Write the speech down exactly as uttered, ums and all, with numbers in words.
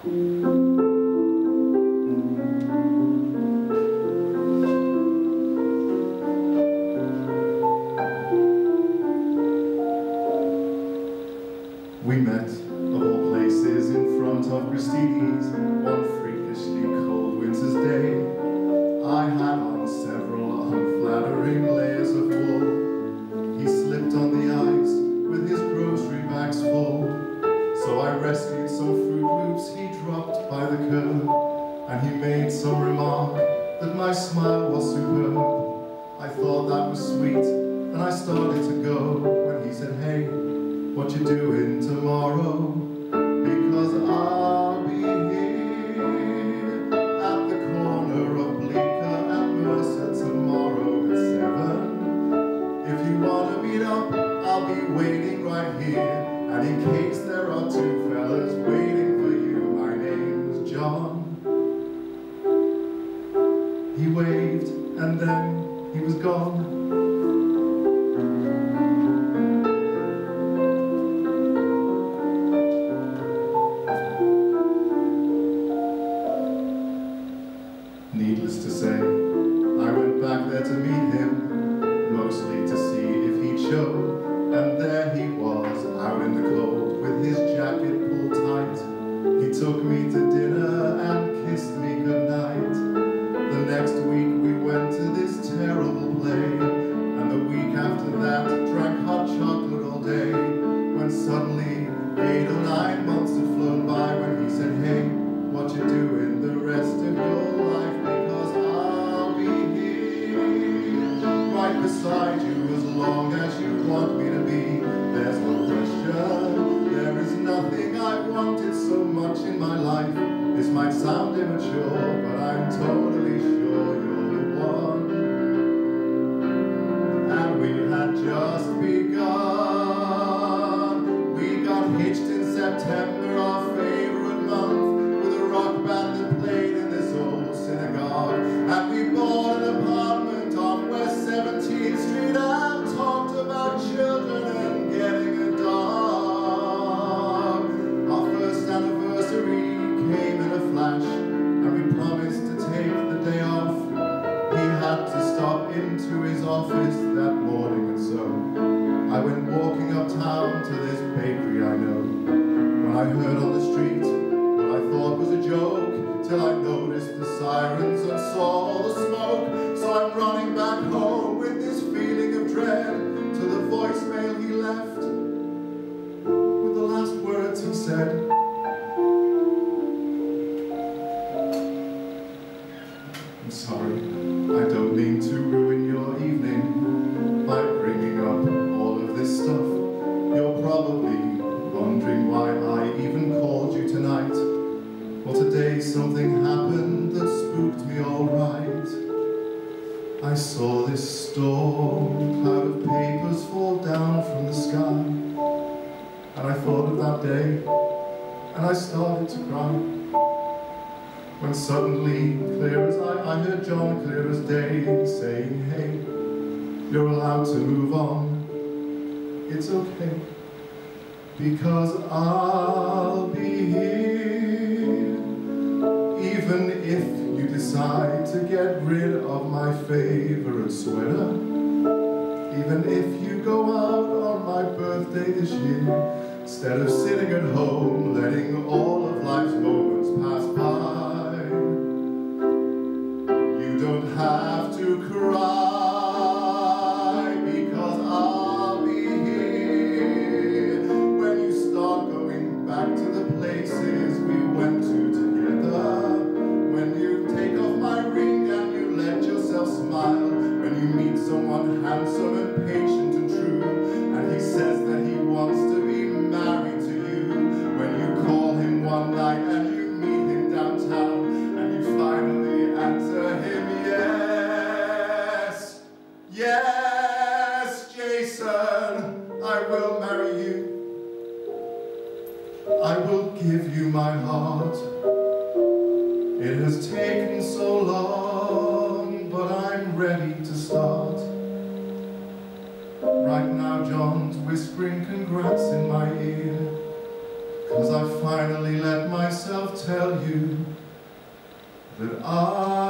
We met, of all places, in front of Christie's one freakishly cold winter's day. I had on several unflattering layers of wool. He slipped on the ice with his grocery bags full. So I rescued some Fruit Loops he dropped by the curb, and he made some remark that my smile was superb. I thought that was sweet, and I started to go, when he said, "Hey, what you doing tomorrow? Because I'll be here at the corner of Bleecker and Mercer tomorrow at seven. If you want to meet up, I'll be waiting right here. And in case there are two fellas waiting for you, my name's John." He waved and then he was gone. Needless to say, I went back there to meet him, mostly to see if he'd show, and there he was, out in the cold, with his jacket pulled tight. He took me to dinner and kissed me goodnight. The next week we went to this terrible play, and the week after that drank hot chocolate all day, when suddenly eight or nine months had flown by, when he said, "Hey, what you doing the rest of your life? Because I'll be here right beside you as long as you want me to be. There's no question, there is nothing I've wanted so much in my life." This might sound immature, but I'm totally sure you're the one. And we had just begun. We got hitched in September, our favorite month, with a rock band that played in this old synagogue. And we bought an apartment on West seventeenth Street and talked about children and getting a dog. Our first anniversary came in a flash, and we promised to take the day off. He had to stop into his office that morning, and so I went walking uptown to this bakery I know, when I heard on the street what I thought was a joke, till I noticed the sirens and saw all the smoke. So I'm running back home with this feeling of dread, to the voicemail he left, with the last words he said. "I'm sorry, I don't mean to ruin your evening by bringing up all of this stuff. You're probably wondering why I even called you tonight. Well, today something happened that spooked me all right. I saw this storm cloud of papers fall down from the sky, and I thought of that day, and I started to cry. When suddenly, clear as I, I heard John clear as day saying, "Hey, you're allowed to move on. It's okay, because I'll be here. Even if you decide to get rid of my favorite sweater, even if you go out on my birthday this year, instead of sitting at home letting all of life's moments pass by, you don't have to cry, because I'll be here when you start going back to the places we went to together. When you take off my ring and you let yourself smile, when you meet someone handsome and patient and true, and he says that he wants to be married to you. When you call him one night and you meet him downtown, and you finally answer him yes. Yes, Jason, I will marry you. I will give you my heart. It has taken so long, but I'm ready to start. Right now John's whispering congrats in my ear, 'cause I finally let myself tell you that I